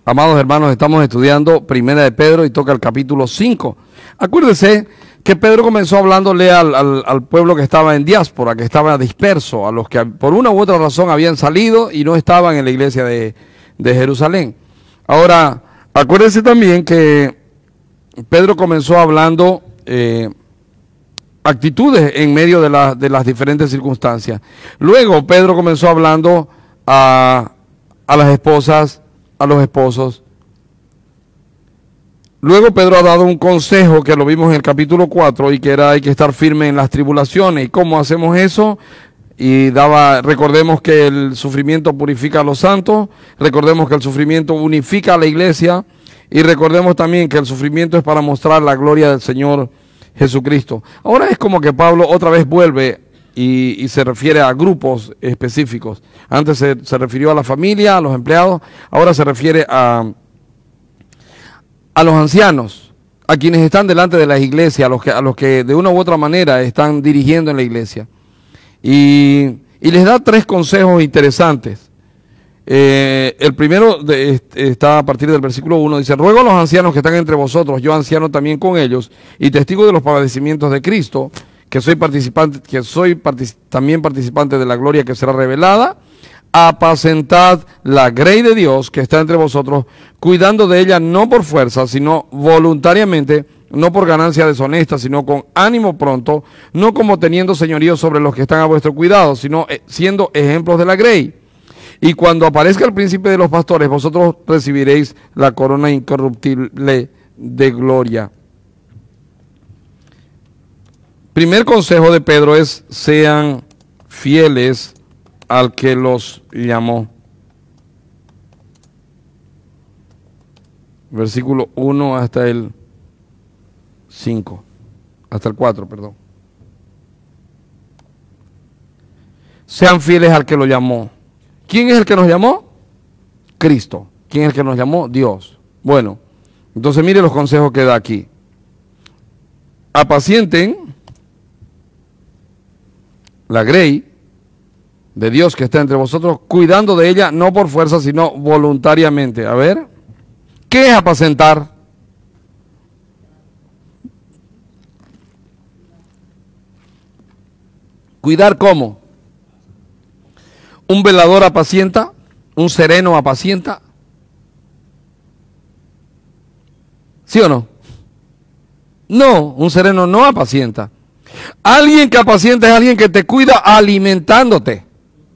Amados hermanos, estamos estudiando Primera de Pedro y toca el capítulo 5. Acuérdense que Pedro comenzó hablándole al pueblo que estaba en diáspora, que estaba disperso, a los que por una u otra razón habían salido y no estaban en la iglesia de Jerusalén. Ahora, acuérdense también que Pedro comenzó hablando actitudes en medio de las diferentes circunstancias. Luego Pedro comenzó hablando a las esposas, a los esposos. Luego Pedro ha dado un consejo que lo vimos en el capítulo 4 y que era hay que estar firme en las tribulaciones. ¿Y cómo hacemos eso? Y recordemos que el sufrimiento purifica a los santos, recordemos que el sufrimiento unifica a la iglesia y recordemos también que el sufrimiento es para mostrar la gloria del Señor Jesucristo. Ahora es como que Pablo otra vez vuelve y se refiere a grupos específicos. Antes se refirió a la familia, a los empleados, ahora se refiere a los ancianos, a quienes están delante de la iglesia, a los que de una u otra manera están dirigiendo en la iglesia. Y les da 3 consejos interesantes. El primero está a partir del versículo 1, dice: ruego a los ancianos que están entre vosotros, yo anciano también con ellos, y testigo de los padecimientos de Cristo, que soy también participante de la gloria que será revelada. Apacentad la grey de Dios que está entre vosotros, cuidando de ella no por fuerza, sino voluntariamente, no por ganancia deshonesta, sino con ánimo pronto, no como teniendo señorío sobre los que están a vuestro cuidado, sino siendo ejemplos de la grey. Y cuando aparezca el príncipe de los pastores, vosotros recibiréis la corona incorruptible de gloria. Primer consejo de Pedro es: sean fieles al que los llamó. Versículo 1 hasta el 5, hasta el 4, perdón. Sean fieles al que lo llamó. ¿Quién es el que nos llamó? Cristo. ¿Quién es el que nos llamó? Dios. Bueno, entonces mire los consejos que da aquí. Apacienten la grey de Dios que está entre vosotros, cuidando de ella no por fuerza, sino voluntariamente. A ver, ¿qué es apacentar? ¿Cuidar cómo? ¿Un velador apacienta? ¿Un sereno apacienta? ¿Sí o no? No, un sereno no apacienta. Alguien que apacienta es alguien que te cuida alimentándote.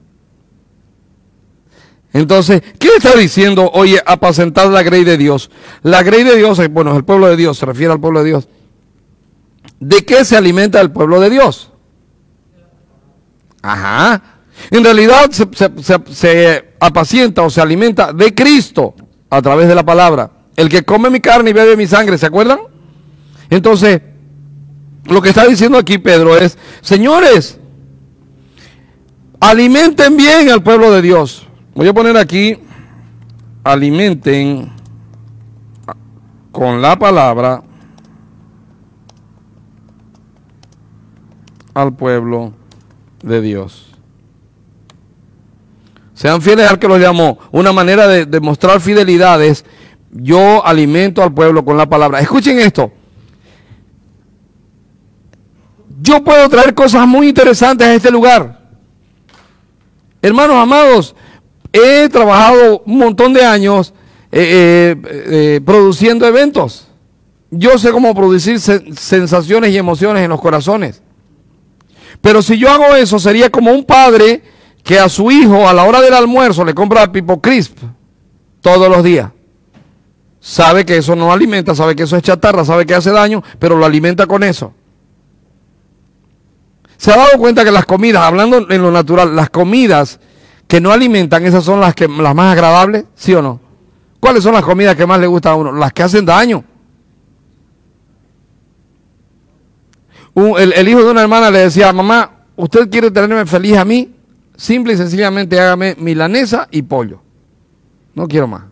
Entonces, ¿qué está diciendo? Oye, apacentar la grey de Dios. La grey de Dios, bueno, es el pueblo de Dios, se refiere al pueblo de Dios. ¿De qué se alimenta el pueblo de Dios? Ajá. En realidad se apacienta o se alimenta de Cristo a través de la palabra. El que come mi carne y bebe mi sangre, ¿se acuerdan? Entonces, lo que está diciendo aquí Pedro es: señores, alimenten bien al pueblo de Dios. Voy a poner aquí: alimenten con la palabra al pueblo de Dios. Sean fieles al que los llamó. Una manera de mostrar fidelidad es: yo alimento al pueblo con la palabra. Escuchen esto. Yo puedo traer cosas muy interesantes a este lugar. Hermanos amados, he trabajado un montón de años produciendo eventos. Yo sé cómo producir sensaciones y emociones en los corazones. Pero si yo hago eso, sería como un padre que a su hijo a la hora del almuerzo le compra Pipo Crisp todos los días. Sabe que eso no alimenta, sabe que eso es chatarra, sabe que hace daño, pero lo alimenta con eso. ¿Se ha dado cuenta que las comidas, hablando en lo natural, las comidas que no alimentan, esas son las más agradables? ¿Sí o no? ¿Cuáles son las comidas que más le gustan a uno? Las que hacen daño. El hijo de una hermana le decía: mamá, ¿usted quiere tenerme feliz a mí? Simple y sencillamente hágame milanesa y pollo. No quiero más.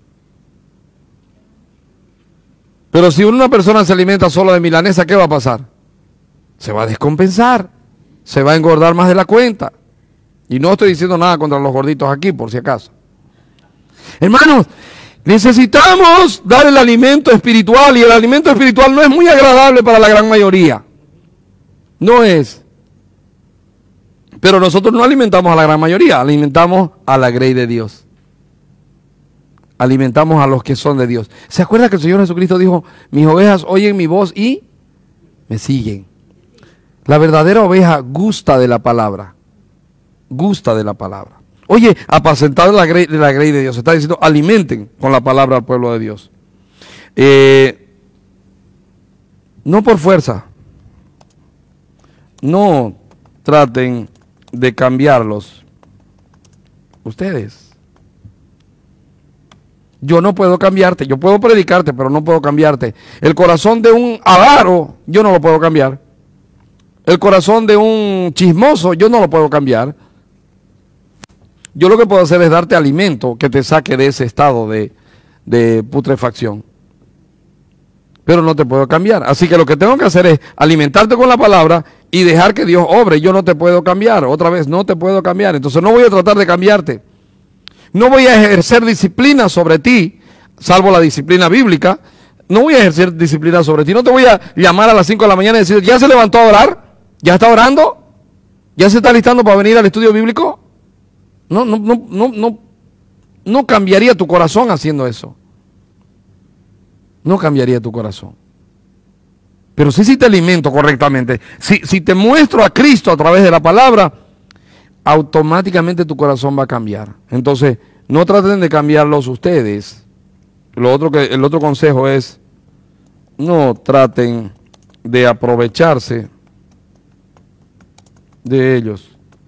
Pero si una persona se alimenta solo de milanesa, ¿qué va a pasar? Se va a descompensar, se va a engordar más de la cuenta. Y no estoy diciendo nada contra los gorditos aquí, por si acaso. Hermanos, Necesitamos dar el alimento espiritual, y el alimento espiritual no es muy agradable para la gran mayoría. No es. Pero nosotros no alimentamos a la gran mayoría, alimentamos a la grey de Dios. Alimentamos a los que son de Dios. ¿Se acuerda que el Señor Jesucristo dijo: mis ovejas oyen mi voz y me siguen? La verdadera oveja gusta de la palabra. Gusta de la palabra. Oye, apacentad de la grey de Dios. Está diciendo, alimenten con la palabra al pueblo de Dios. No por fuerza. No traten de cambiarlos. Ustedes. Yo no puedo cambiarte. Yo puedo predicarte, pero no puedo cambiarte. El corazón de un avaro, yo no lo puedo cambiar. El corazón de un chismoso, yo no lo puedo cambiar. Yo lo que puedo hacer es darte alimento que te saque de ese estado de putrefacción. Pero no te puedo cambiar. Así que lo que tengo que hacer es alimentarte con la palabra y dejar que Dios obre. Yo no te puedo cambiar. Otra vez, no te puedo cambiar. Entonces no voy a tratar de cambiarte. No voy a ejercer disciplina sobre ti, salvo la disciplina bíblica. No voy a ejercer disciplina sobre ti. No te voy a llamar a las 5 de la mañana y decir, ¿ya se levantó a orar? ¿Ya está orando? ¿Ya se está listando para venir al estudio bíblico? No cambiaría tu corazón haciendo eso. No cambiaría tu corazón. Pero sí, si te alimento correctamente, si te muestro a Cristo a través de la palabra, automáticamente tu corazón va a cambiar. Entonces, no traten de cambiarlos ustedes. El otro consejo es, no traten de aprovecharse de ellos.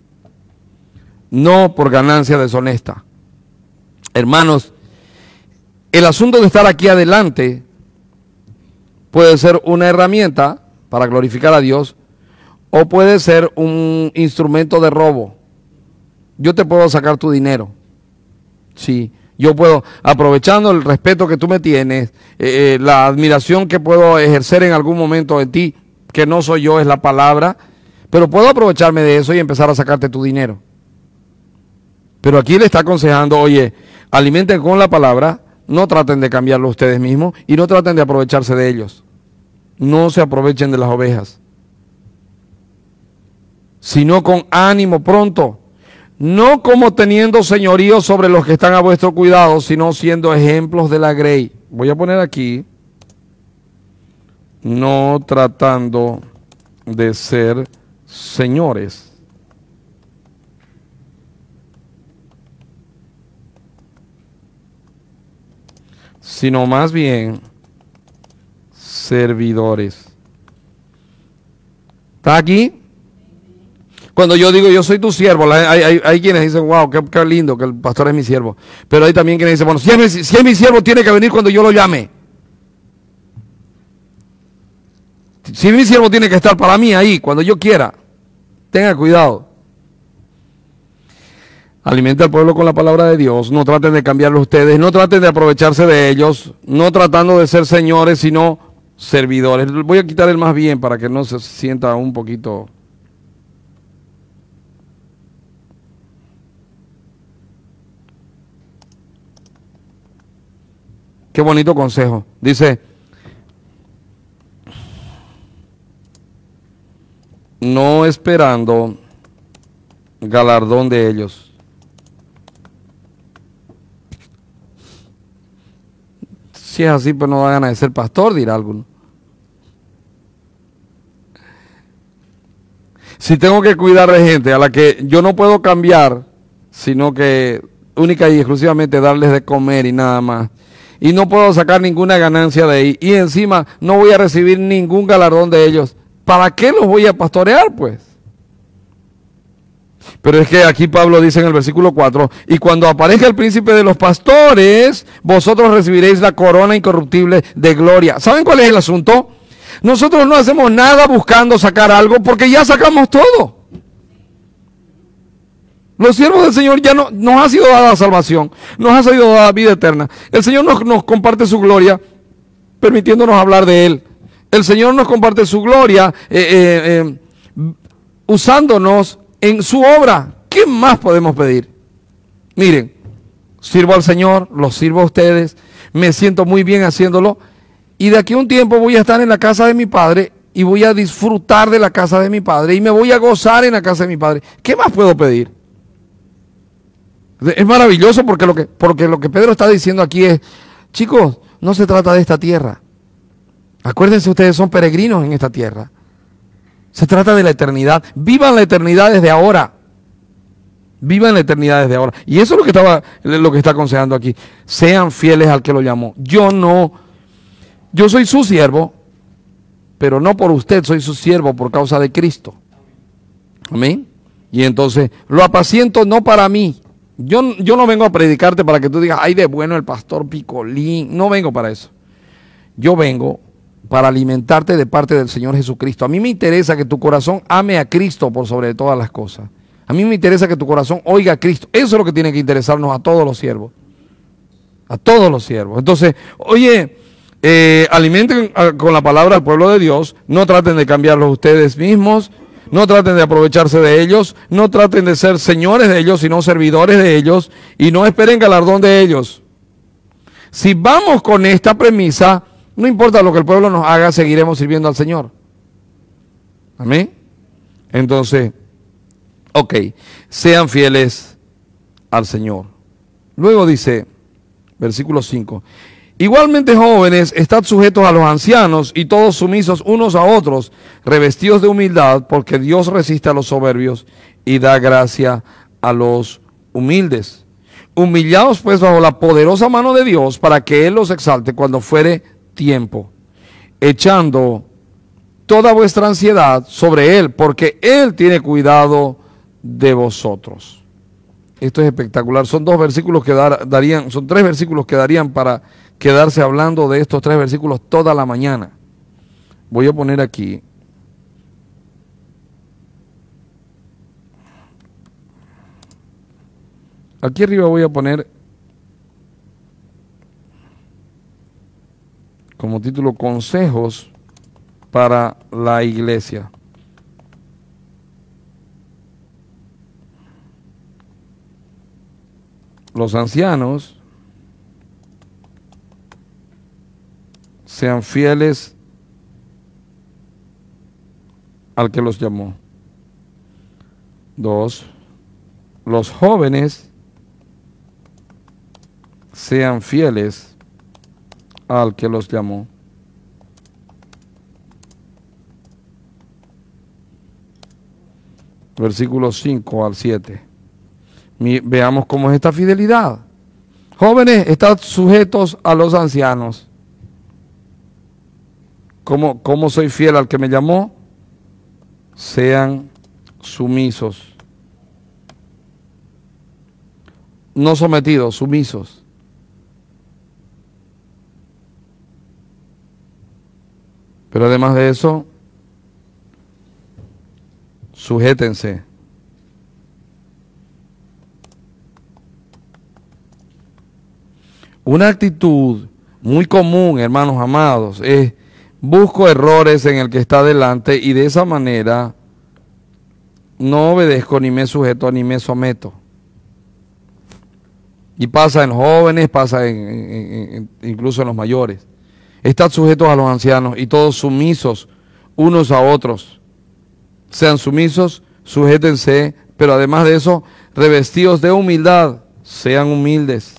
No por ganancia deshonesta. Hermanos, el asunto de estar aquí adelante puede ser una herramienta para glorificar a Dios, o puede ser un instrumento de robo. Yo te puedo sacar tu dinero. Sí, yo puedo, aprovechando el respeto que tú me tienes, la admiración que puedo ejercer en algún momento de ti, que no soy yo, es la palabra, pero puedo aprovecharme de eso y empezar a sacarte tu dinero. Pero aquí le está aconsejando, oye, alimenten con la palabra, no traten de cambiarlo ustedes mismos y no traten de aprovecharse de ellos. No se aprovechen de las ovejas, sino con ánimo pronto, no como teniendo señorío sobre los que están a vuestro cuidado, sino siendo ejemplos de la grey. Voy a poner aquí, no tratando de ser señores, sino más bien servidores. ¿Está aquí? Cuando yo digo yo soy tu siervo, hay quienes dicen, wow, qué lindo que el pastor es mi siervo. Pero hay también quienes dicen, bueno, si es mi siervo, tiene que venir cuando yo lo llame. Si es mi siervo, tiene que estar para mí ahí, cuando yo quiera. Tenga cuidado. Alimenta al pueblo con la palabra de Dios. No traten de cambiarlo ustedes. No traten de aprovecharse de ellos. No tratando de ser señores, sino servidores. Voy a quitar el más bien para que no se sienta un poquito. Qué bonito consejo. Dice, no esperando galardón de ellos. Si es así, pues no da ganas de ser pastor, dirá alguno. Si tengo que cuidar de gente a la que yo no puedo cambiar, sino que única y exclusivamente darles de comer y nada más, y no puedo sacar ninguna ganancia de ahí, y encima no voy a recibir ningún galardón de ellos, ¿para qué los voy a pastorear, pues? Pero es que aquí Pablo dice en el versículo 4, y cuando aparezca el príncipe de los pastores, vosotros recibiréis la corona incorruptible de gloria. ¿Saben cuál es el asunto? Nosotros no hacemos nada buscando sacar algo, porque ya sacamos todo. Los siervos del Señor ya nos ha sido dada salvación, nos ha sido dada vida eterna. El Señor nos comparte su gloria, permitiéndonos hablar de Él. El Señor nos comparte su gloria, usándonos en su obra. ¿Qué más podemos pedir? Miren, sirvo al Señor, los sirvo a ustedes. me siento muy bien haciéndolo, y de aquí a un tiempo voy a estar en la casa de mi padre y voy a disfrutar de la casa de mi padre y me voy a gozar en la casa de mi padre. ¿Qué más puedo pedir? Es maravilloso porque lo que Pedro está diciendo aquí es, chicos, no se trata de esta tierra. Acuérdense, ustedes son peregrinos en esta tierra. Se trata de la eternidad. Vivan la eternidad desde ahora. Vivan la eternidad desde ahora. Y eso es lo que está aconsejando aquí. Sean fieles al que lo llamó. Yo soy su siervo, pero no por usted, soy su siervo por causa de Cristo. Amén. Y entonces, lo apaciento no para mí. Yo no vengo a predicarte para que tú digas, ay, de bueno el pastor Picolín. No vengo para eso. Yo vengo para alimentarte de parte del Señor Jesucristo. A mí me interesa que tu corazón ame a Cristo por sobre todas las cosas. A mí me interesa que tu corazón oiga a Cristo. Eso es lo que tiene que interesarnos a todos los siervos. A todos los siervos. Entonces, oye, alimenten con la palabra al pueblo de Dios. No traten de cambiarlos ustedes mismos. No traten de aprovecharse de ellos. No traten de ser señores de ellos, sino servidores de ellos. Y no esperen galardón de ellos. Si vamos con esta premisa, no importa lo que el pueblo nos haga, seguiremos sirviendo al Señor. Amén. Entonces, ok, sean fieles al Señor. Luego dice, versículo 5, igualmente jóvenes, estad sujetos a los ancianos y todos sumisos unos a otros, revestidos de humildad, porque Dios resiste a los soberbios y da gracia a los humildes. Humillaos pues bajo la poderosa mano de Dios para que Él los exalte cuando fuere tiempo, echando toda vuestra ansiedad sobre Él, porque Él tiene cuidado de vosotros. Esto es espectacular. Son dos versículos que son tres versículos que darían para quedarse hablando de estos tres versículos toda la mañana. Voy a poner aquí. Aquí arriba voy a poner como título consejos para la iglesia. Los ancianos sean fieles al que los llamó. 2. Los jóvenes sean fieles al que los llamó. Versículos 5 al 7. Veamos cómo es esta fidelidad. Jóvenes, estad sujetos a los ancianos. ¿Cómo soy fiel al que me llamó? Sean sumisos. No sometidos, sumisos. Pero además de eso, sujétense. Una actitud muy común, hermanos amados, es busco errores en el que está delante y de esa manera no obedezco ni me sujeto ni me someto. Y pasa en jóvenes, pasa incluso en los mayores. Estad sujetos a los ancianos y todos sumisos unos a otros. Sean sumisos, sujétense, pero además de eso, revestidos de humildad, sean humildes.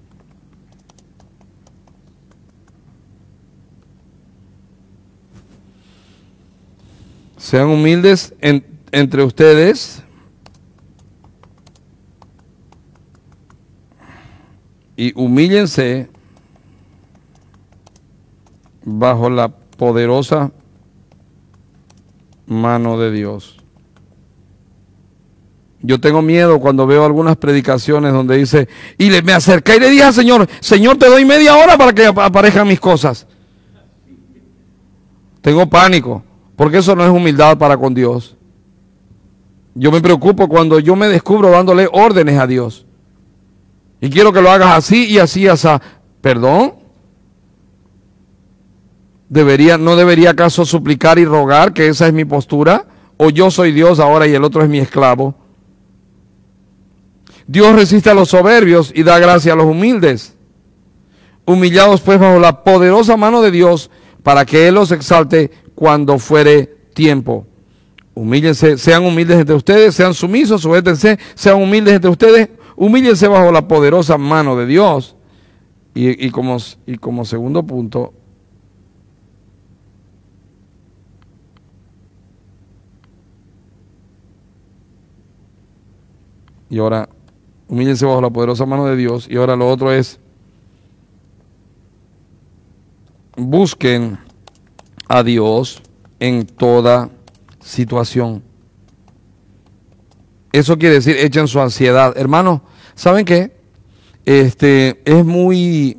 Sean humildes entre ustedes y humíllense bajo la poderosa mano de Dios. Yo tengo miedo cuando veo algunas predicaciones donde dice, me acerqué y le dije al Señor, Señor, te doy media hora para que aparezcan mis cosas. Tengo pánico, porque eso no es humildad para con Dios. Yo me preocupo cuando yo me descubro dándole órdenes a Dios. Y quiero que lo hagas así y así, así. ¿Perdón? ¿No debería acaso suplicar y rogar que esa es mi postura? ¿O yo soy Dios ahora y el otro es mi esclavo? Dios resiste a los soberbios y da gracia a los humildes. Humillados pues bajo la poderosa mano de Dios, para que Él los exalte cuando fuere tiempo. Humíllense, sean humildes entre ustedes, sean sumisos, sujétense, sean humildes entre ustedes, humíllense bajo la poderosa mano de Dios. Y como segundo punto, y ahora, humíllense bajo la poderosa mano de Dios. Y ahora lo otro es, busquen a Dios en toda situación. Eso quiere decir, echen su ansiedad. Hermanos, ¿saben qué? Es muy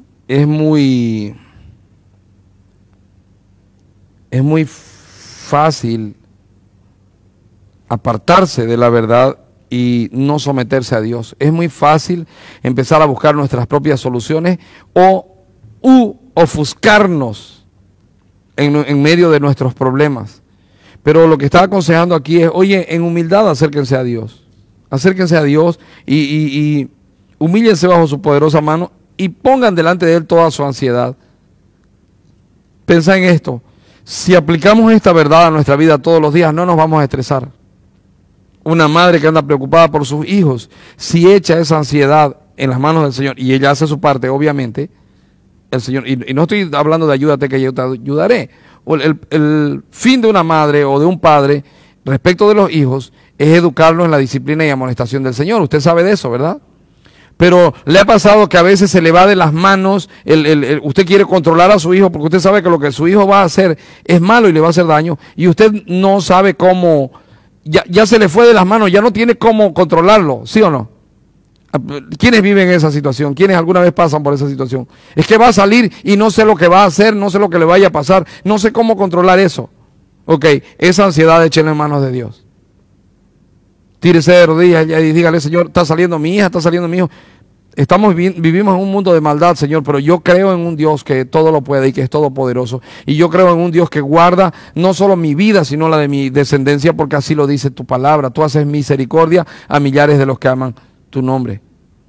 fácil apartarse de la verdad y no someterse a Dios. Es muy fácil empezar a buscar nuestras propias soluciones o ofuscarnos en medio de nuestros problemas. Pero lo que está aconsejando aquí es, oye, en humildad acérquense a Dios. Acérquense a Dios y humíllense bajo su poderosa mano y pongan delante de Él toda su ansiedad. Pensá en esto. Si aplicamos esta verdad a nuestra vida todos los días, no nos vamos a estresar. Una madre que anda preocupada por sus hijos, si echa esa ansiedad en las manos del Señor, y ella hace su parte, obviamente, el Señor, y no estoy hablando de ayúdate que yo te ayudaré. El fin de una madre o de un padre respecto de los hijos es educarlos en la disciplina y amonestación del Señor. Usted sabe de eso, ¿verdad? Pero le ha pasado que a veces se le va de las manos, usted quiere controlar a su hijo porque usted sabe que lo que su hijo va a hacer es malo y le va a hacer daño, y usted no sabe cómo, ya se le fue de las manos, ya no tiene cómo controlarlo, ¿sí o no? ¿Quiénes viven esa situación? ¿Quiénes alguna vez pasan por esa situación? Es que va a salir y no sé lo que va a hacer, no sé lo que le vaya a pasar, no sé cómo controlar eso. Ok, esa ansiedad échenla en manos de Dios. Tírese de rodillas y dígale, Señor, está saliendo mi hija, está saliendo mi hijo. Vivimos en un mundo de maldad, Señor, pero yo creo en un Dios que todo lo puede y que es todopoderoso. Y yo creo en un Dios que guarda no solo mi vida, sino la de mi descendencia, porque así lo dice tu palabra. Tú haces misericordia a millares de los que aman tu nombre.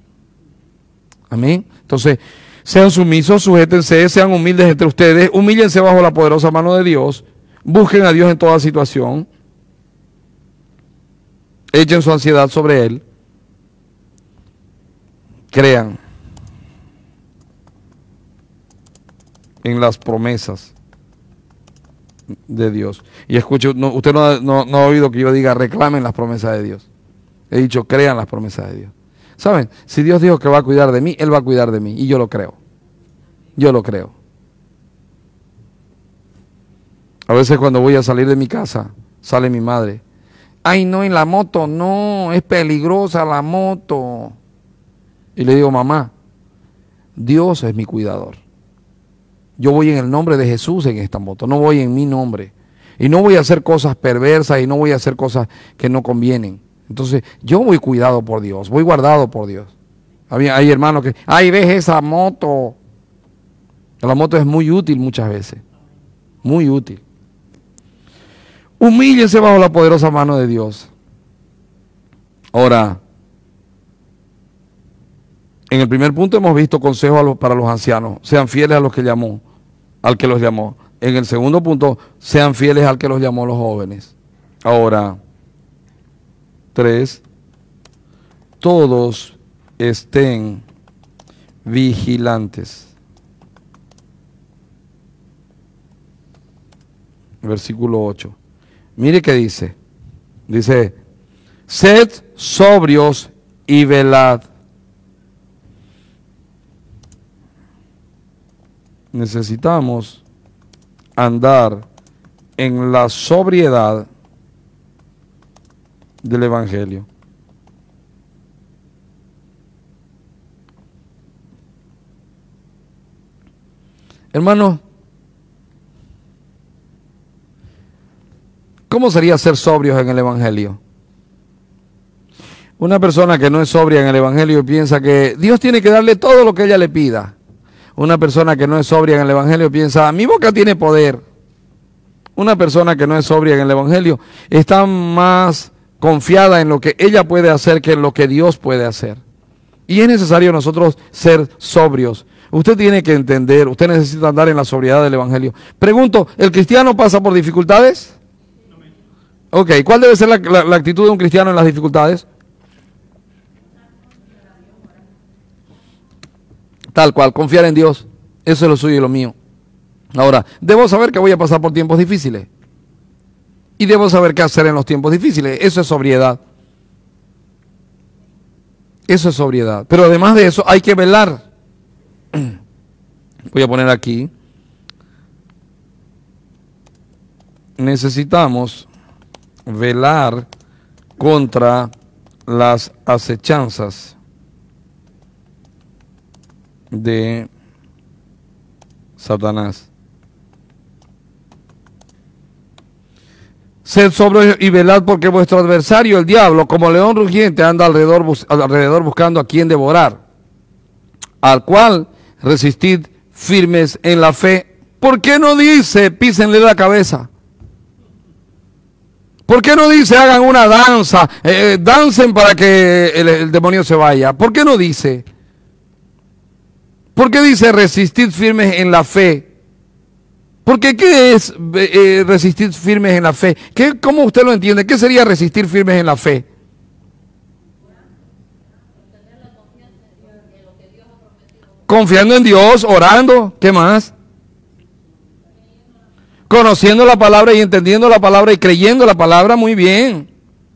Amén. Entonces, sean sumisos, sujétense, sean humildes entre ustedes, humíllense bajo la poderosa mano de Dios, busquen a Dios en toda situación, echen su ansiedad sobre Él, crean en las promesas de Dios. Y escuche, usted no ha oído que yo diga reclamen las promesas de Dios. He dicho crean las promesas de Dios. ¿Saben? Si Dios dijo que va a cuidar de mí, Él va a cuidar de mí. Y yo lo creo. Yo lo creo. A veces cuando voy a salir de mi casa, sale mi madre. Ay, no, en la moto, no, es peligrosa la moto. Y le digo, mamá, Dios es mi cuidador. Yo voy en el nombre de Jesús en esta moto, no voy en mi nombre. Y no voy a hacer cosas perversas y no voy a hacer cosas que no convienen. Entonces, yo voy cuidado por Dios, voy guardado por Dios. Hay hermanos que, ay, ves esa moto. La moto es muy útil muchas veces, muy útil. Humíllense bajo la poderosa mano de Dios. Ahora, en el primer punto hemos visto consejos para los ancianos. Sean fieles a los que llamó, al que los llamó. En el segundo punto, sean fieles al que los llamó, los jóvenes. Ahora, 3, todos estén vigilantes. Versículo 8. Mire qué dice. Dice, sed sobrios y velad. Necesitamos andar en la sobriedad del Evangelio. Hermanos, ¿cómo sería ser sobrios en el Evangelio? Una persona que no es sobria en el Evangelio piensa que Dios tiene que darle todo lo que ella le pida. Una persona que no es sobria en el Evangelio piensa, mi boca tiene poder. Una persona que no es sobria en el Evangelio está más confiada en lo que ella puede hacer que en lo que Dios puede hacer. Y es necesario nosotros ser sobrios, Usted tiene que entender, usted necesita andar en la sobriedad del Evangelio. Pregunto, ¿el cristiano pasa por dificultades? Ok, ¿cuál debe ser la actitud de un cristiano en las dificultades? Tal cual, confiar en Dios. Eso es lo suyo y lo mío. Ahora, debo saber que voy a pasar por tiempos difíciles. Y debo saber qué hacer en los tiempos difíciles. Eso es sobriedad. Eso es sobriedad. Pero además de eso, hay que velar. Voy a poner aquí. Necesitamos velar contra las acechanzas de Satanás. Sed sobrios y velad, porque vuestro adversario, el diablo, como león rugiente, anda alrededor buscando a quien devorar, al cual resistid firmes en la fe. ¿Por qué no dice písenle la cabeza? ¿Por qué no dice hagan una danza, dancen para que el demonio se vaya? ¿Por qué no dice? ¿Por qué dice resistid firmes en la fe? Porque ¿qué es resistir firmes en la fe? ¿Cómo usted lo entiende? ¿Qué sería resistir firmes en la fe? Confiando en Dios, orando, ¿qué más? Conociendo la palabra y entendiendo la palabra y creyendo la palabra, muy bien.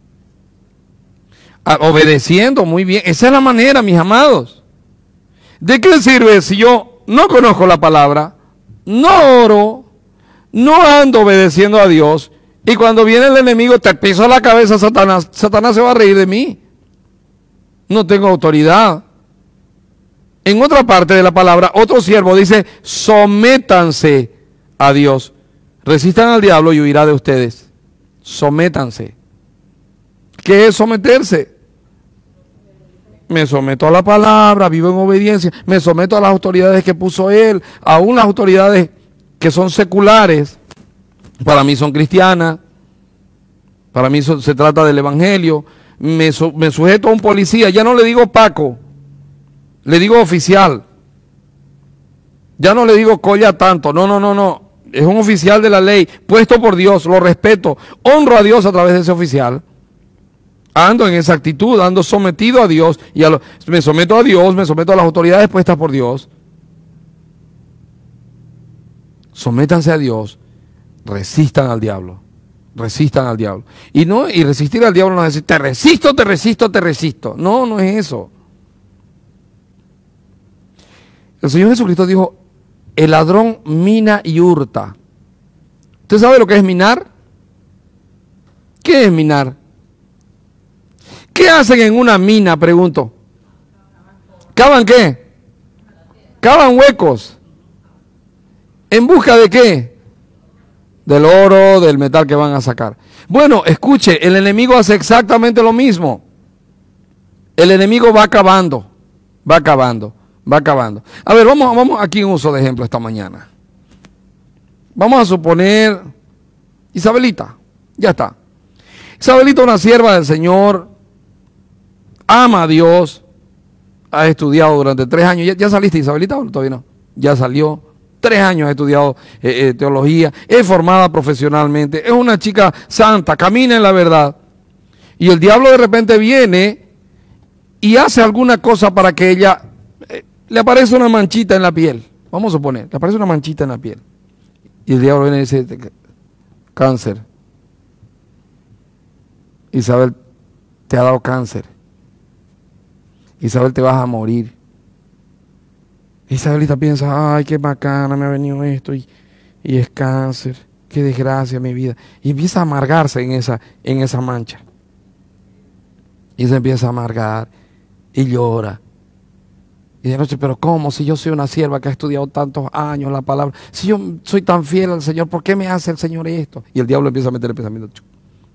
Obedeciendo, muy bien. Esa es la manera, mis amados. ¿De qué sirve si yo no conozco la palabra, no oro, no ando obedeciendo a Dios, y cuando viene el enemigo te piso la cabeza, Satanás se va a reír de mí? No tengo autoridad. En otra parte de la palabra, otro siervo dice, sométanse a Dios. Resistan al diablo y huirá de ustedes. Sométanse. ¿Qué es someterse? Me someto a la palabra, vivo en obediencia, me someto a las autoridades que puso Él, aún las autoridades que son seculares, para mí son cristianas, para mí se trata del Evangelio, me sujeto a un policía, ya no le digo Paco, le digo oficial, ya no le digo colla tanto, no, es un oficial de la ley, puesto por Dios, lo respeto, honro a Dios a través de ese oficial. Ando en esa actitud, ando sometido a Dios, y me someto a Dios, me someto a las autoridades puestas por Dios. Sométanse a Dios, resistan al diablo, resistan al diablo. Y resistir al diablo no es decir, te resisto, te resisto, te resisto. No, no es eso. El Señor Jesucristo dijo, el ladrón mina y hurta. ¿Usted sabe lo que es minar? ¿Qué es minar? ¿Qué hacen en una mina? Pregunto. ¿Cavan qué? Cavan huecos. ¿En busca de qué? Del oro, del metal que van a sacar. Bueno, escuche, el enemigo hace exactamente lo mismo. El enemigo va cavando, va cavando, va cavando. A ver, vamos aquí un uso de ejemplo esta mañana. Vamos a suponer Isabelita, ya está. Isabelita, una sierva del Señor, ama a Dios, ha estudiado durante 3 años. ¿Ya saliste, Isabelita, o todavía no? Ya salió. 3 años ha estudiado teología, es formada profesionalmente, es una chica santa, camina en la verdad. Y el diablo de repente viene y hace alguna cosa para que ella, le aparece una manchita en la piel. Vamos a suponer, le aparece una manchita en la piel. Y el diablo viene y dice, cáncer. Isabel, te ha dado cáncer. Isabel, te vas a morir. Isabelita piensa, ay, qué bacana, me ha venido esto y es cáncer, qué desgracia mi vida. Y empieza a amargarse en esa mancha. Y se empieza a amargar y llora. Y de noche, pero ¿cómo? Si yo soy una sierva que ha estudiado tantos años la palabra, si yo soy tan fiel al Señor, ¿por qué me hace el Señor esto? Y el diablo empieza a meter el pensamiento.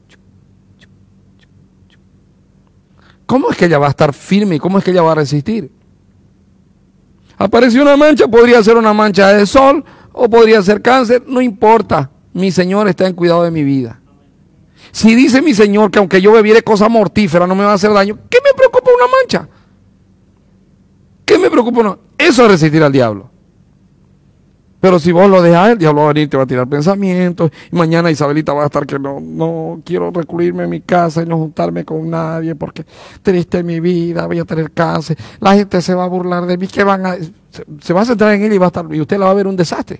¿Cómo es que ella va a estar firme y cómo es que ella va a resistir? Apareció una mancha, podría ser una mancha de sol o podría ser cáncer, no importa, mi Señor está en cuidado de mi vida. Si dice mi Señor que aunque yo bebiere cosa mortífera no me va a hacer daño, ¿qué me preocupa una mancha? ¿Qué me preocupa una? Eso es resistir al diablo. Pero si vos lo dejas, el diablo va a venir, te va a tirar pensamientos. Y mañana Isabelita va a estar que no quiero recluirme en mi casa y no juntarme con nadie porque triste mi vida, voy a tener cáncer. La gente se va a burlar de mí. Se va a centrar en él y va a estar, y usted la va a ver un desastre.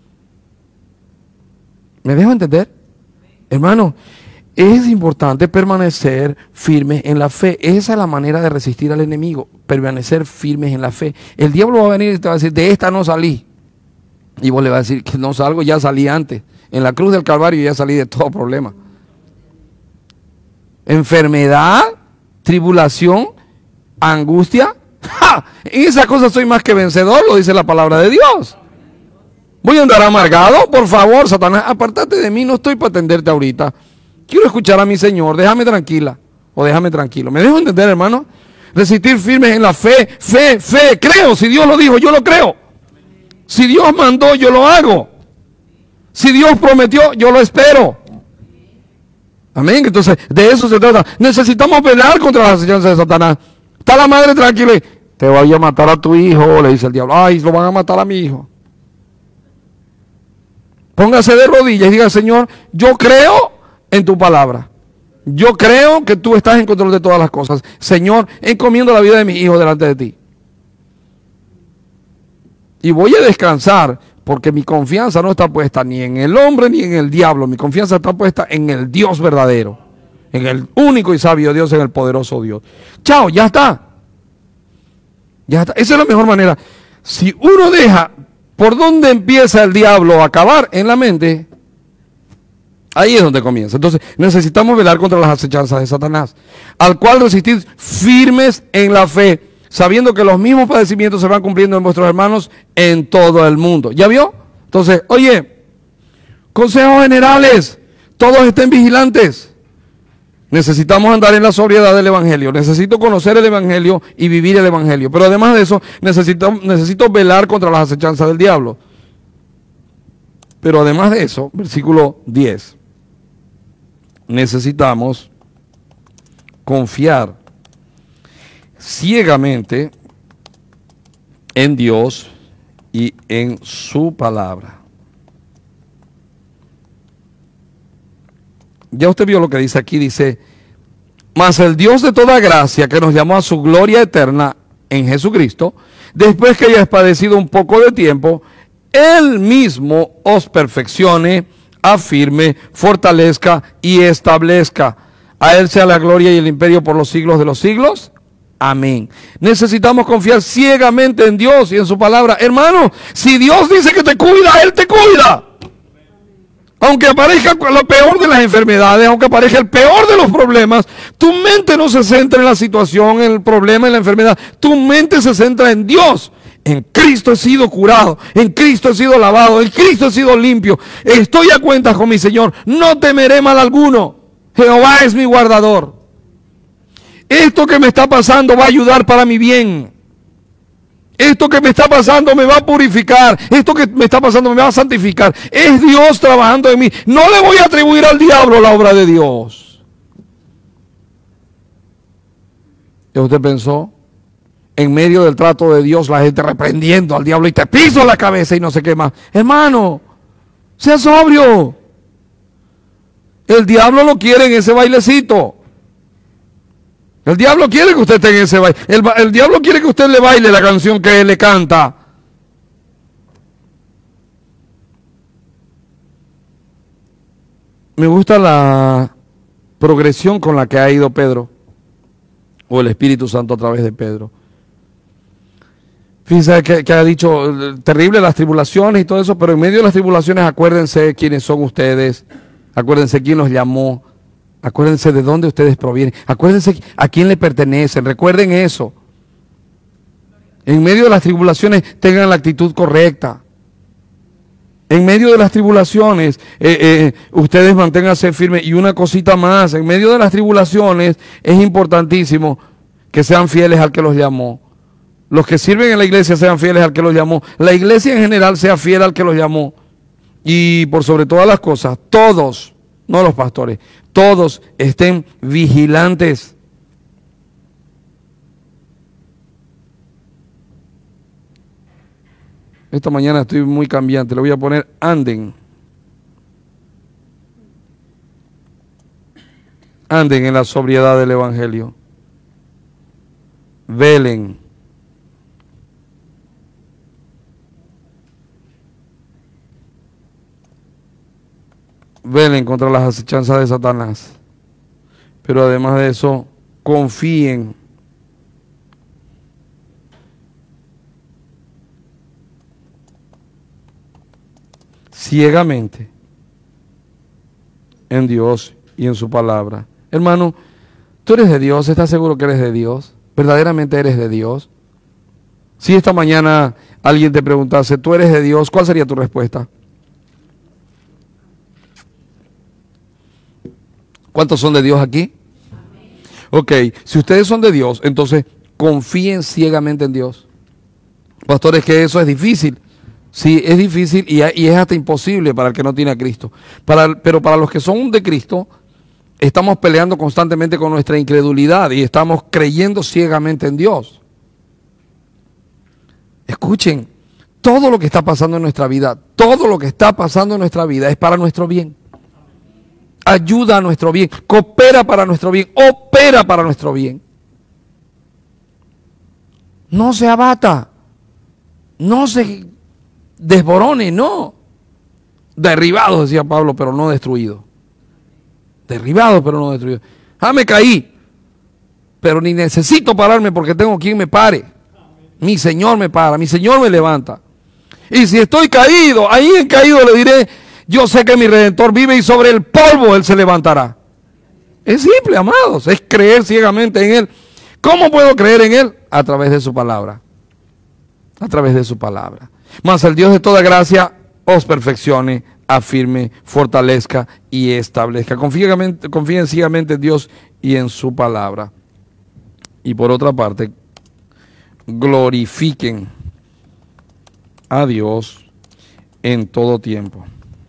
¿Me dejo entender? Hermano, es importante permanecer firmes en la fe. Esa es la manera de resistir al enemigo, permanecer firmes en la fe. El diablo va a venir y te va a decir, de esta no salí. Y vos le vas a decir que no salgo, ya salí antes. En la cruz del Calvario ya salí de todo problema. Enfermedad, tribulación, angustia. ¡Ja! En esas cosas soy más que vencedor, lo dice la palabra de Dios. ¿Voy a andar amargado? Por favor, Satanás, apartate de mí, no estoy para atenderte ahorita. Quiero escuchar a mi Señor, déjame tranquila o déjame tranquilo. ¿Me dejo entender, hermano? Resistir firmes en la fe, fe, creo. Si Dios lo dijo, yo lo creo. Si Dios mandó, yo lo hago. Si Dios prometió, yo lo espero. Amén. Entonces, de eso se trata. Necesitamos velar contra las acechanzas de Satanás. Está la madre tranquila y, te voy a matar a tu hijo, le dice el diablo. Ay, lo van a matar a mi hijo. Póngase de rodillas y diga, Señor, yo creo en tu palabra. Yo creo que tú estás en control de todas las cosas. Señor, encomiendo la vida de mi hijo delante de ti. Y voy a descansar porque mi confianza no está puesta ni en el hombre ni en el diablo. Mi confianza está puesta en el Dios verdadero. En el único y sabio Dios, en el poderoso Dios. Chao, ya está. Ya está. Esa es la mejor manera. Si uno deja por dónde empieza el diablo a acabar en la mente, ahí es donde comienza. Entonces necesitamos velar contra las acechanzas de Satanás, al cual resistir firmes en la fe, sabiendo que los mismos padecimientos se van cumpliendo en vuestros hermanos en todo el mundo. ¿Ya vio? Entonces, oye, consejos generales, todos estén vigilantes. Necesitamos andar en la sobriedad del Evangelio. Necesito conocer el Evangelio y vivir el Evangelio. Pero además de eso, necesito velar contra las acechanzas del diablo. Pero además de eso, versículo 10, necesitamos confiar ciegamente en Dios y en su palabra. Ya usted vio lo que dice aquí, dice, mas el Dios de toda gracia que nos llamó a su gloria eterna en Jesucristo, después que hayas padecido un poco de tiempo, Él mismo os perfeccione, afirme, fortalezca y establezca. A Él sea la gloria y el imperio por los siglos de los siglos. Amén. Necesitamos confiar ciegamente en Dios y en su palabra. Hermano, si Dios dice que te cuida, Él te cuida. Aunque aparezca lo peor de las enfermedades, aunque aparezca el peor de los problemas, tu mente no se centra en la situación, en el problema, en la enfermedad. Tu mente se centra en Dios. En Cristo he sido curado, en Cristo he sido lavado, en Cristo he sido limpio. Estoy a cuentas con mi Señor, no temeré mal alguno. Jehová es mi guardador. Esto que me está pasando va a ayudar para mi bien. Esto que me está pasando me va a purificar. Esto que me está pasando me va a santificar. Es Dios trabajando en mí. No le voy a atribuir al diablo la obra de Dios. ¿Y usted pensó? En medio del trato de Dios, la gente reprendiendo al diablo y te piso la cabeza y no sé qué más. Hermano, sea sobrio. El diablo lo quiere en ese bailecito. El diablo quiere que usted esté en ese baile. El diablo quiere que usted le baile la canción que él le canta. Me gusta la progresión con la que ha ido Pedro, o el Espíritu Santo a través de Pedro. Fíjense que ha dicho, terrible las tribulaciones y todo eso, pero en medio de las tribulaciones acuérdense quiénes son ustedes, acuérdense quién los llamó, acuérdense de dónde ustedes provienen, acuérdense a quién le pertenecen, recuerden eso. En medio de las tribulaciones tengan la actitud correcta. En medio de las tribulaciones ustedes manténganse firmes. Y una cosita más, en medio de las tribulaciones es importantísimo que sean fieles al que los llamó. Los que sirven en la iglesia sean fieles al que los llamó. La iglesia en general sea fiel al que los llamó. Y por sobre todas las cosas, todos, no los pastores, todos estén vigilantes. Esta mañana estoy muy cambiante. Le voy a poner anden. Anden en la sobriedad del Evangelio. Velen. Velen contra las acechanzas de Satanás. Pero además de eso, confíen. Ciegamente en Dios y en su palabra. Hermano, tú eres de Dios, ¿estás seguro que eres de Dios? ¿Verdaderamente eres de Dios? Si esta mañana alguien te preguntase, ¿tú eres de Dios? ¿Cuál sería tu respuesta? ¿Cuántos son de Dios aquí? Ok, si ustedes son de Dios, entonces confíen ciegamente en Dios. Pastores, que eso es difícil. Sí, es difícil y es hasta imposible para el que no tiene a Cristo. Pero para los que son de Cristo, estamos peleando constantemente con nuestra incredulidad y estamos creyendo ciegamente en Dios. Escuchen, todo lo que está pasando en nuestra vida, todo lo que está pasando en nuestra vida es para nuestro bien. Ayuda a nuestro bien, coopera para nuestro bien, opera para nuestro bien. No se abata, no se desborone, no. Derribado, decía Pablo, pero no destruido. Derribado, pero no destruido. Ah, me caí, pero ni necesito pararme porque tengo quien me pare. Mi Señor me para, mi Señor me levanta. Y si estoy caído, ahí en caído le diré, yo sé que mi Redentor vive y sobre el polvo Él se levantará. Es simple, amados, es creer ciegamente en Él. ¿Cómo puedo creer en Él? A través de su palabra. A través de su palabra. Mas el Dios de toda gracia os perfeccione, afirme, fortalezca y establezca. Confíen ciegamente en Dios y en su palabra. Y por otra parte, glorifiquen a Dios en todo tiempo.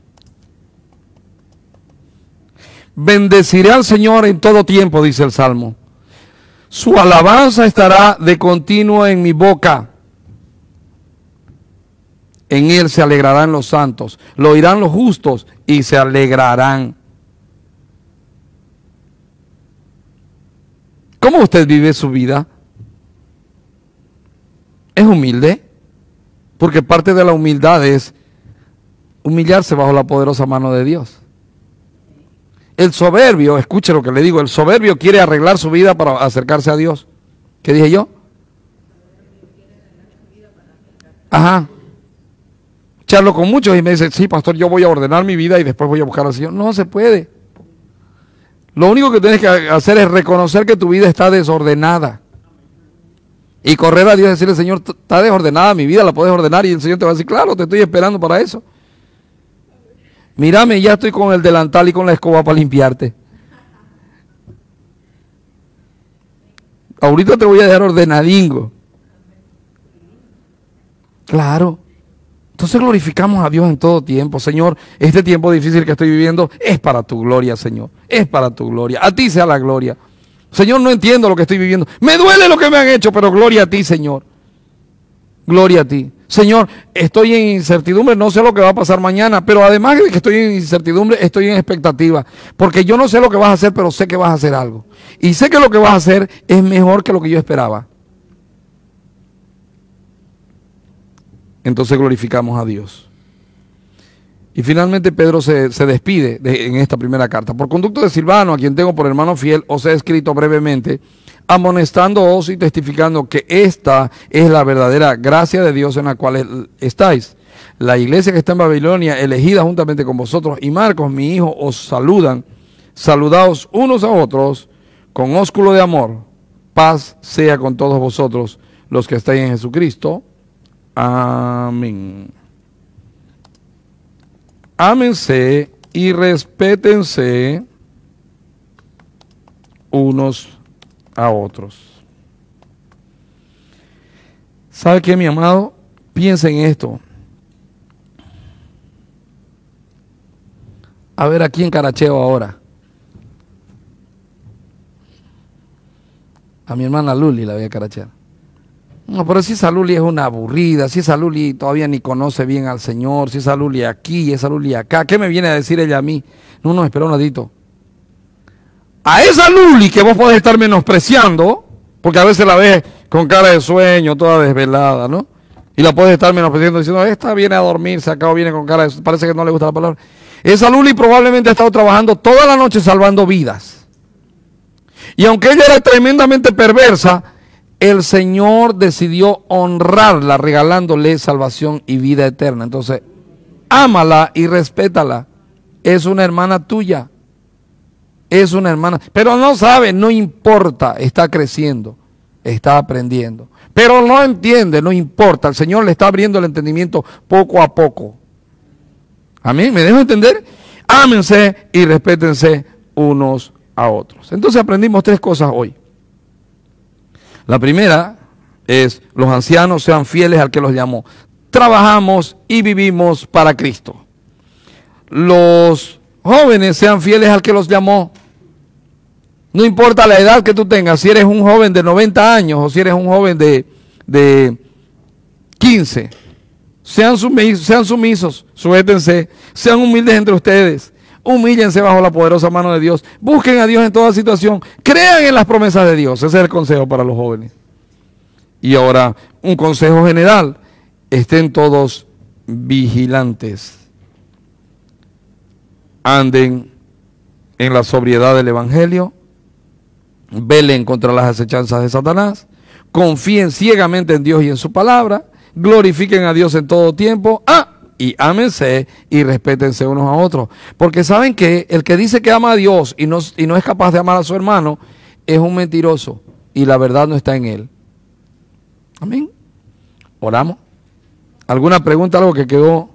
Bendeciré al Señor en todo tiempo, dice el Salmo. Su alabanza estará de continuo en mi boca. En Él se alegrarán los santos, lo oirán los justos y se alegrarán. ¿Cómo usted vive su vida? ¿Es humilde? Porque parte de la humildad es humillarse bajo la poderosa mano de Dios. El soberbio, escuche lo que le digo, el soberbio quiere arreglar su vida para acercarse a Dios. ¿Qué dije yo? Ajá. Charlo con muchos y me dicen, sí, pastor, yo voy a ordenar mi vida y después voy a buscar al Señor. No se puede. Lo único que tienes que hacer es reconocer que tu vida está desordenada. Y correr a Dios y decirle, Señor, está desordenada mi vida, la puedes ordenar. Y el Señor te va a decir, claro, te estoy esperando para eso. Mírame, ya estoy con el delantal y con la escoba para limpiarte. Ahorita te voy a dejar ordenadingo. Claro. Entonces glorificamos a Dios en todo tiempo. Señor, este tiempo difícil que estoy viviendo es para tu gloria, Señor. Es para tu gloria. A ti sea la gloria. Señor, no entiendo lo que estoy viviendo. Me duele lo que me han hecho, pero gloria a ti, Señor. Gloria a ti. Señor, estoy en incertidumbre, no sé lo que va a pasar mañana, pero además de que estoy en incertidumbre, estoy en expectativa. Porque yo no sé lo que vas a hacer, pero sé que vas a hacer algo. Y sé que lo que vas a hacer es mejor que lo que yo esperaba. Entonces glorificamos a Dios. Y finalmente Pedro se despide en esta primera carta. Por conducto de Silvano, a quien tengo por hermano fiel, os he escrito brevemente, amonestándoos y testificando que esta es la verdadera gracia de Dios en la cual estáis. La iglesia que está en Babilonia, elegida juntamente con vosotros, y Marcos, mi hijo, os saludan. Saludaos unos a otros con ósculo de amor. Paz sea con todos vosotros, los que estáis en Jesucristo. Amén. Ámense y respétense unos a otros. ¿Sabe qué, mi amado? Piensa en esto. A ver, aquí en Caracheo ahora. A mi hermana Luli la voy a carachear. No, pero si esa Luli es una aburrida, si esa Luli todavía ni conoce bien al Señor, si esa Luli aquí, esa Luli acá, ¿qué me viene a decir ella a mí? No, espera un ratito. A esa Luli que vos podés estar menospreciando, porque a veces la ves con cara de sueño, toda desvelada, ¿no? Y la puedes estar menospreciando diciendo, esta viene a dormirse acá o viene con cara de... Parece que no le gusta la palabra. Esa Luli probablemente ha estado trabajando toda la noche salvando vidas. Y aunque ella era tremendamente perversa, el Señor decidió honrarla regalándole salvación y vida eterna. Entonces, ámala y respétala. Es una hermana tuya. Es una hermana. Pero no sabe, no importa, está creciendo, está aprendiendo. Pero no entiende, no importa. El Señor le está abriendo el entendimiento poco a poco. Amén, ¿me dejo entender? Ámense y respétense unos a otros. Entonces aprendimos 3 cosas hoy. La primera es, los ancianos sean fieles al que los llamó. Trabajamos y vivimos para Cristo. Los jóvenes sean fieles al que los llamó. No importa la edad que tú tengas, si eres un joven de 90 años o si eres un joven de 15. Sean sumisos, sujétense, sean humildes entre ustedes. Humíllense bajo la poderosa mano de Dios. Busquen a Dios en toda situación. Crean en las promesas de Dios. Ese es el consejo para los jóvenes. Y ahora, un consejo general. Estén todos vigilantes. Anden en la sobriedad del Evangelio. Velen contra las acechanzas de Satanás. Confíen ciegamente en Dios y en su palabra. Glorifiquen a Dios en todo tiempo. Y ámense y respétense unos a otros. Porque saben que el que dice que ama a Dios y no es capaz de amar a su hermano es un mentiroso y la verdad no está en él. Amén. Oramos. ¿Alguna pregunta, algo que quedó?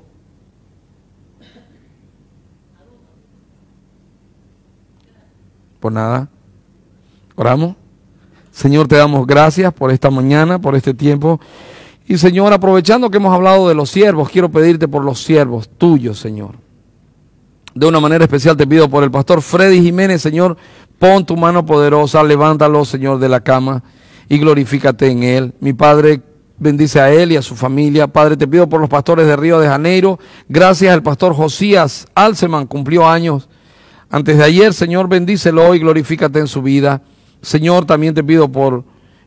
Por nada. Oramos. Señor, te damos gracias por esta mañana, por este tiempo. Y Señor, aprovechando que hemos hablado de los siervos, quiero pedirte por los siervos tuyos, Señor. De una manera especial te pido por el pastor Freddy Jiménez, Señor, pon tu mano poderosa, levántalo, Señor, de la cama y glorifícate en él. Mi Padre, bendice a él y a su familia. Padre, te pido por los pastores de Río de Janeiro. Gracias al pastor Josías Alceman, cumplió años antes de ayer. Señor, bendícelo y glorifícate en su vida. Señor, también te pido por...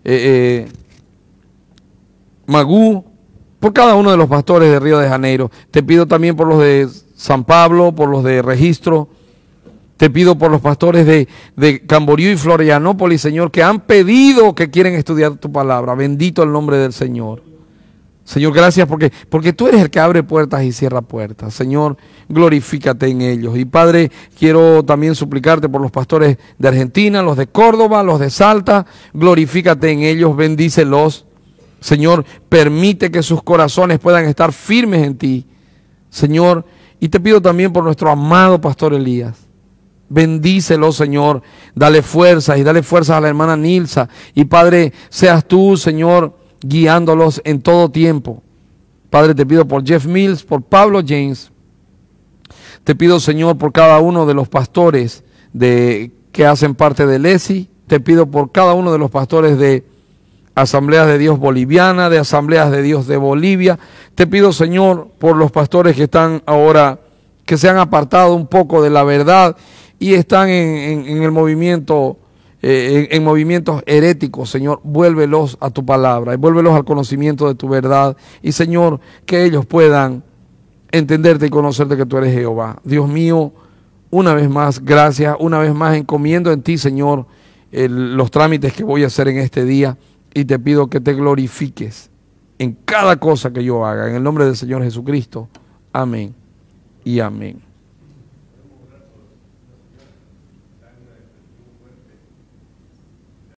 Magú, por cada uno de los pastores de Río de Janeiro. Te pido también por los de San Pablo, por los de Registro. Te pido por los pastores de Camboriú y Florianópolis, Señor, que han pedido que quieren estudiar tu palabra. Bendito el nombre del Señor. Señor, gracias porque tú eres el que abre puertas y cierra puertas. Señor, glorifícate en ellos. Y Padre, quiero también suplicarte por los pastores de Argentina, los de Córdoba, los de Salta. Glorifícate en ellos, bendícelos. Señor, permite que sus corazones puedan estar firmes en ti, Señor. Y te pido también por nuestro amado pastor Elías. Bendícelo, Señor. Dale fuerzas y dale fuerzas a la hermana Nilsa. Y Padre, seas tú, Señor, guiándolos en todo tiempo. Padre, te pido por Jeff Mills, por Pablo James. Te pido, Señor, por cada uno de los pastores que hacen parte de LESI. Te pido por cada uno de los pastores de Asambleas de Dios Boliviana, de Asambleas de Dios de Bolivia. Te pido, Señor, por los pastores que están ahora, que se han apartado un poco de la verdad y están en el movimiento, en movimientos heréticos. Señor, vuélvelos a tu palabra y vuélvelos al conocimiento de tu verdad. Y, Señor, que ellos puedan entenderte y conocerte que tú eres Jehová. Dios mío, una vez más, gracias. Una vez más encomiendo en ti, Señor, los trámites que voy a hacer en este día. Y te pido que te glorifiques en cada cosa que yo haga. En el nombre del Señor Jesucristo. Amén y amén.